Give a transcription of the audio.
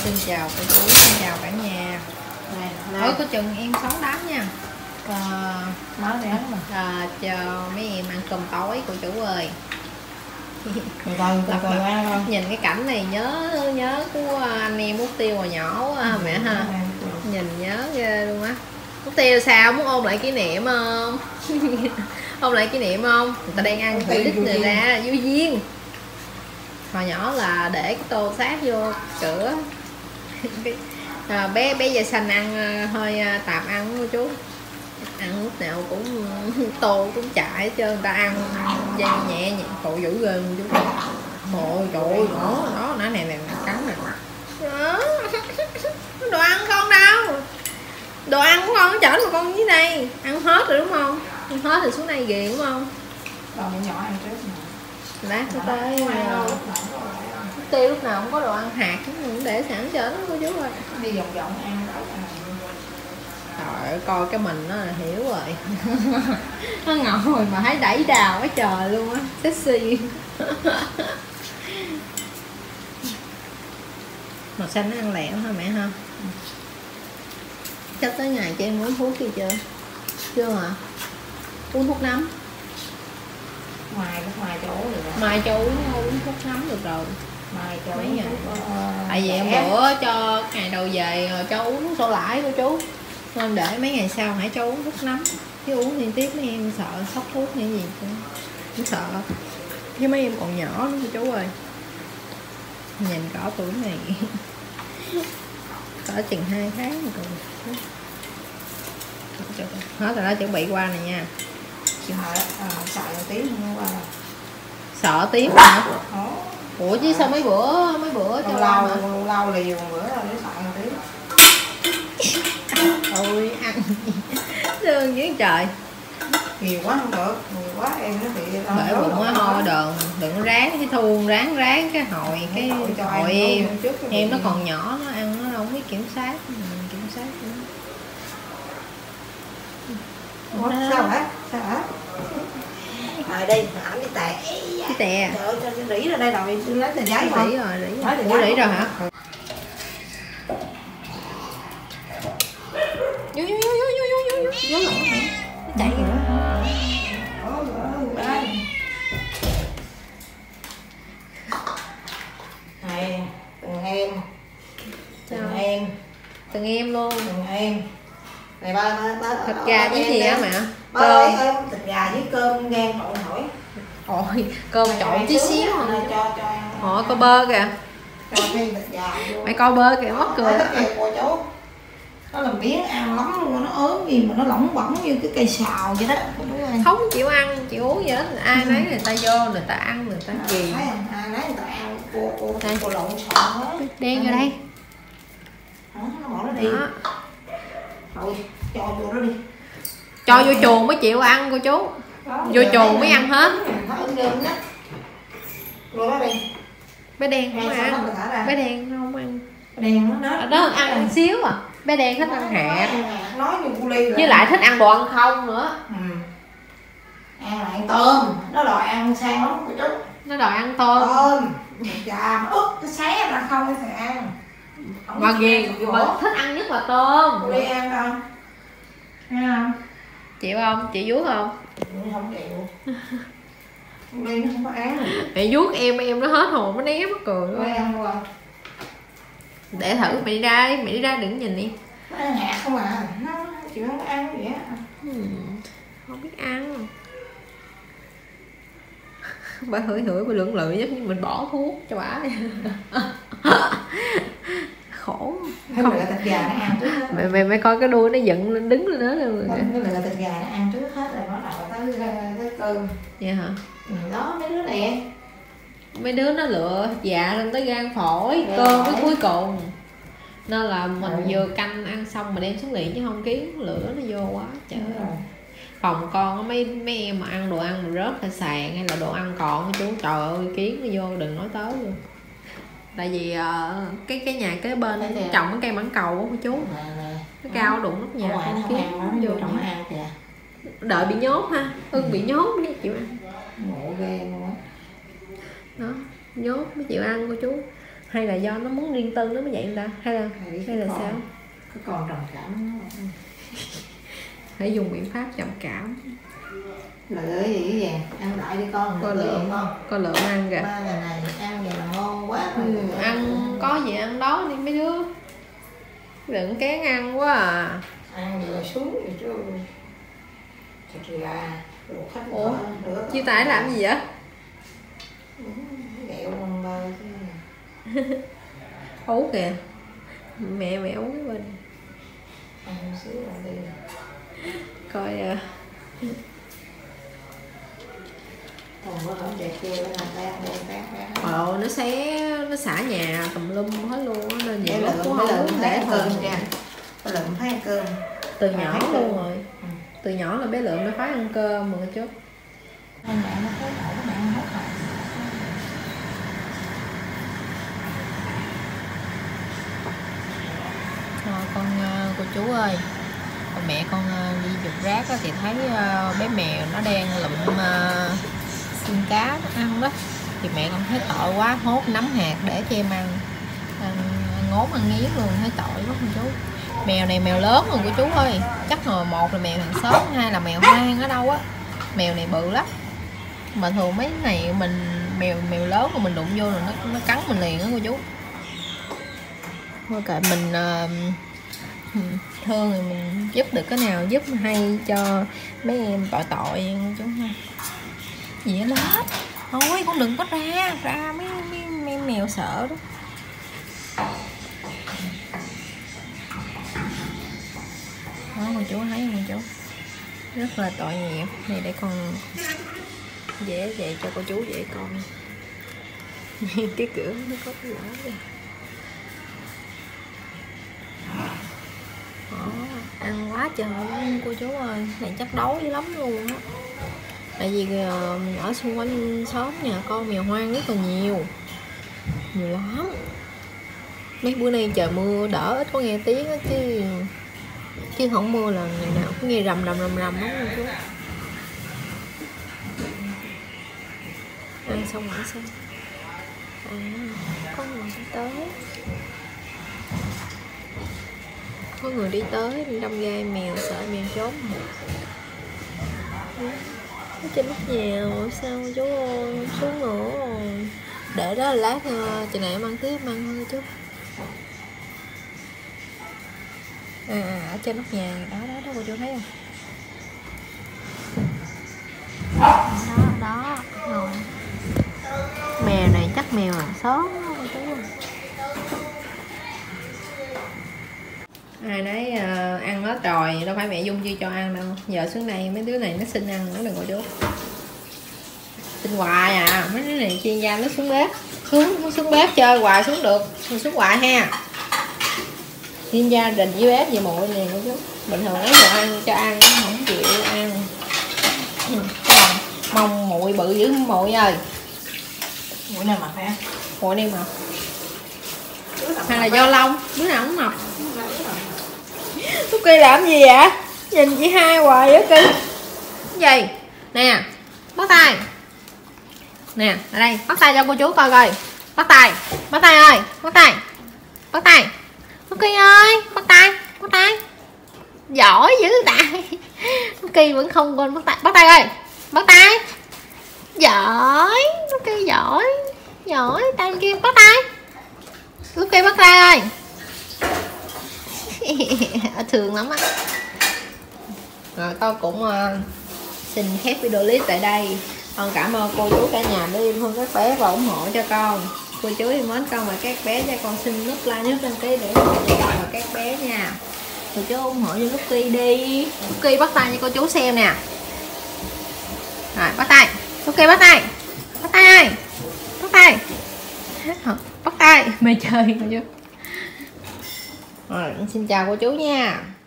Xin chào cô chú, xin chào cả nhà. Ôi có chừng em sống đám nha. Nói để mà Chờ mấy em ăn cơm tối cô chú ơi. từ từ ăn không? Nhìn cái cảnh này nhớ của anh em Út Tiêu hồi nhỏ quá mẹ ha. Nhìn nhớ ghê luôn á. Út Tiêu sao, muốn ôn lại kỷ niệm không? Ôn lại kỷ niệm không? Người ta đang ăn thử đít người ra vui duyên. Hồi nhỏ là để cái tô sát vô cửa. Bé Gia Xanh ăn hơi tạm ăn cô chú, ăn lúc nào cũng tô cũng chạy hết trơn, người ta ăn dây nhẹ nhẹ tội dữ ghê luôn chú. Ôi trời ơi, đó nãy này cắn này đó. Đồ ăn con đâu, đồ ăn của con chở mà con dưới đây ăn hết rồi đúng không? Ăn hết rồi xuống đây ghiền đúng không? Còn nhỏ ăn trước Lát nó tới Tiêu lúc nào không có đồ ăn hạt cũng để sẵn cho nó cô chú ơi. đi vòng vòng ăn đó. Trời ơi, coi cái mình nó là hiểu rồi. Nó ngồi mà thấy đẩy đào quá trời luôn á, sexy. Màu xanh nó ăn lẹo hả mẹ ha? Chắc tới ngày cho em uống thuốc kia chưa? Chưa hả? Uống thuốc nấm. Ngoài chỗ được. Mai cho uống thuốc nấm được rồi. Mai cho mấy ngày. Tại vì em bữa cho ngày đầu về cho uống thuốc sổ lãi của chú, nên để mấy ngày sau hãy cho uống thuốc nấm, chứ uống liên tiếp mấy em sợ sốc thuốc hay gì cũng sợ, chứ mấy em còn nhỏ nữa cô chú ơi. Nhìn cỡ tuổi này cỡ chừng 2 tháng rồi. Hết rồi đó, chuẩn bị qua này nha. Chị hỏi sợ tiếng không qua. Sợ tiếng hả? Ủa chứ sao mấy bữa cho lâu liều bữa rồi để sợ tiếng. Ôi ăn thương với trời. Nhiều quá không được, nhiều quá em nó bị bởi bụng á thôi, đừng ráng cái thuông ráng cái hồi em nó còn nhỏ, nó ăn nó đâu biết kiểm soát nữa. Sao hả? Rồi đi, ảnh đi tè. Cái tè. Trời ơi, cho rỉ ra đây rồi, tôi lấy tờ giấy mà. Rỉ rồi. Rỉ rồi hả? Vô lại chạy nữa. Này, từng em luôn. Từng em. Này ba Thịt gà với gì á mẹ? Cơm. Thịt gà với cơm gan trộn hỏi. Ôi, cơm trộn tí xíu hả? Cho có bơ kìa. Cho thêm thịt gà vô. Mày coi bơ kìa, mắc cười đó. Nó làm biếng ăn lắm luôn, nó ốm gì mà nó lỏng bỏng như cái cây xào vậy đó. Không chịu ăn, chịu uống gì hết, ai nấy người ta vô, người ta ăn, người ta gì. Thấy không? Ai nấy người ta ăn, cô lộn xộn quá. Đen vô đây. Nó bỏ nó đi. Thôi, cho vô đó đi. Cho vô chuồng mới chịu ăn cô chú. Vô chuồng mới ăn hết. Rồi đó đi. Bé đen không ăn. Bé đen không ăn. Đen nó đó ăn xíu à. Bé đen thích ăn hạt. Nói như cu ly. Với lại thích ăn đồ ăn không nữa. Ăn lại ăn tôm. Nó đòi ăn sang lắm cô chú. Nó đòi ăn tôm. Gà ướp cái xé ra không thì ăn. Mà ghiền, thích ăn nhất là tôm. Cu ly ăn không? Ăn không? Chịu không? Chị vuốt không? Không chịu. Cu ly nó không có ăn. Mẹ vuốt em nó hết hồn, nó né mắc cười luôn. Ăn rồi. Để thử, mẹ đi ra đừng nhìn đi. Nó ăn hạt không à, nó chịu không ăn vậy á. Không biết ăn. Bà hửi bà lưỡng lự giống như mình bỏ thuốc cho bà. Khổ. Không là thịt gà nó ăn trước hết. Mẹ coi cái đuôi nó dựng lên đứng lên đó rồi. Cái là thịt gà nó ăn trước hết rồi bắt đầu tới cơm. Vậy hả? Đó mấy đứa nè. Mấy đứa nó lựa dạ lên tới gan phổi, cơm với cuối cùng. Nên là mình vừa canh ăn xong mà đem xuống liền chứ không kiến lửa nó vô quá. Trời ơi. Phòng con mấy em mà ăn đồ ăn mà rớt hay sàn hay là đồ ăn còn chú, trời ơi kiến nó vô đừng nói tới luôn. Tại vì cái nhà kế bên trồng cái cây mãng cầu của chú, nó cao đụng nóc nhà con kiến nó vô trong ăn kìa. Đợi bị nhốt ha, bị nhốt mới chịu ăn. Ngộ ghê luôn á. Đó, nhốt mới chịu ăn cô chú. Hay là do nó muốn riêng tư nó mới vậy người ta, hay là sao? Cái con trầm cảm Hãy dùng biện pháp trầm cảm. Lựa gì vậy? Ăn lại đi con. Coi lượm không? Coi lượm ăn kìa. Ba ngày này ăn vậy là ngon quá. Ăn có gì ăn đó đi mấy đứa. Đừng kén ăn quá à. Ăn rồi xuống rồi chứ. Thịt gà, luộc khách. Ủa, Chiêu Tài làm gì vậy? Ghẹo bằng bơ chứ. Ấu kìa. Mẹ ấu cái bên. Ăn xíu rồi đi. Coi Còn có lỏng đẹp kia nó làm tan. nó xé, nó xả nhà tùm lum hết luôn á, nên nhiều lúc cũng không không muốn để cơm nha. Có lượm phải ăn cơm. Từ nhỏ luôn rồi. Từ nhỏ là bé Lượm nó phải ăn cơm mà chút. Mẹ nó thấy khổ, mẹ nó hết rồi. Con cô chú ơi, mẹ con đi giục rác thì thấy bé mèo nó đang lụm xin cá nó ăn đó, thì mẹ con thấy tội quá, hốt nắm hạt để cho em ăn, ngốn ăn nghiến luôn, thấy tội quá cô chú. Mèo này mèo lớn rồi cô chú ơi, chắc là một là mèo hàng xóm, hai là mèo hoang ở đâu á. Mèo này bự lắm, mà thường mấy này mình mèo lớn mà mình đụng vô rồi nó cắn mình liền á cô chú. Thôi kệ mình thương thì mình giúp được cái nào giúp hay cho mấy em tội chú ha. Gì đó thôi cũng đừng có ra mấy mèo sợ đó. Đó cô chú thấy không cô chú, rất là tội nghiệp. Này để con dễ vậy cho cô chú dễ con. Cái cửa nó có cái lỗ kìa. Ăn quá trời luôn cô chú ơi, này chắc đói dữ lắm luôn á. Tại vì ở xung quanh xóm nhà con mèo hoang rất là nhiều lắm. Mấy bữa nay trời mưa đỡ ít có nghe tiếng á, chứ không mưa là ngày nào cũng nghe rầm lắm luôn chú. Ăn xong rồi sao? Có người đi tới. Có người đi tới đâm gai mèo, sợ mèo trốn. Ở trên nóc nhà rồi sao chú ơi, xuống nữa rồi. Để đó lát chừng này em ăn tiếp, ăn thôi chú. Ở trên nóc nhà đó cô chú thấy không? Đó rồi. Mèo này chắc mèo hàng xóm cô chú. Ai nấy ăn hết rồi, đâu phải mẹ Dung chưa cho ăn đâu. Giờ xuống đây mấy đứa này nó xin ăn nữa đừng cô chú. Xin hoài à, mấy đứa này chuyên gia nó xuống bếp. Xuống bếp chơi hoài xuống được, mình xuống hoài ha. Chuyên gia đình với bếp về muội nè cô chú. Bình thường lấy cho ăn không chịu ăn. Mong muội bự dữ muội ơi. Muội nào mập hả? Muội này mập. Hay là do lông, đứa nào cũng mập. Cookie Kỳ làm gì vậy? Nhìn chị hai hoài á Kỳ. Cái gì? Nè, bắt tay. Nè, ở đây, bắt tay cho cô chú coi coi. Bắt tay ơi, bắt tay. Bắt tay. Cookie ơi, bắt tay. Giỏi dữ tại. Cookie vẫn không quên bắt tay. Bắt tay ơi. Bắt tay. Giỏi, Cookie giỏi. Giỏi, tay kia bắt tay. Cookie bắt tay ơi. Thường lắm á. Rồi con cũng xin khép video clip tại đây. Con cảm ơn cô chú cả nhà đã yêu thương các bé và ủng hộ cho con. Cô chú yêu mến con và các bé cho con xin nút like, nút đăng ký để ủng hộ cho con và các bé nha. Cô chú ủng hộ cho Cookie đi. Cookie bắt tay cho cô chú xem nè. Rồi bắt tay. Cookie bắt tay. Bắt tay ơi. Bắt tay. Bắt tay. Mê chơi cô chú. Rồi xin chào cô chú nha.